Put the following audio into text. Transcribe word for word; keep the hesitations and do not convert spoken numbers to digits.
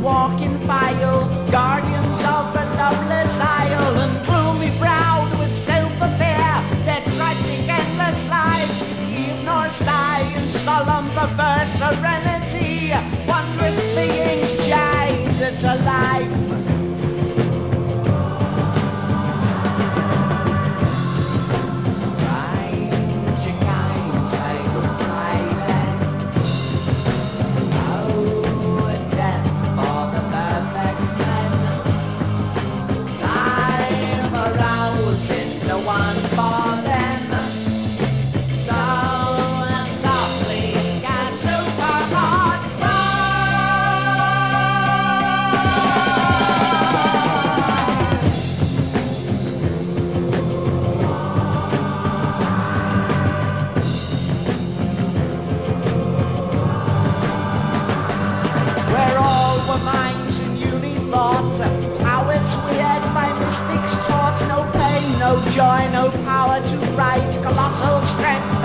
walk in file, guardians of the loveless isle, and gloomy browed with silver fear, their tragic endless lives, heave nor sigh in solemn perverse serenity, wondrous beings chained to life. Weird, my mystics taught, no pain, no joy, no power to write, colossal strength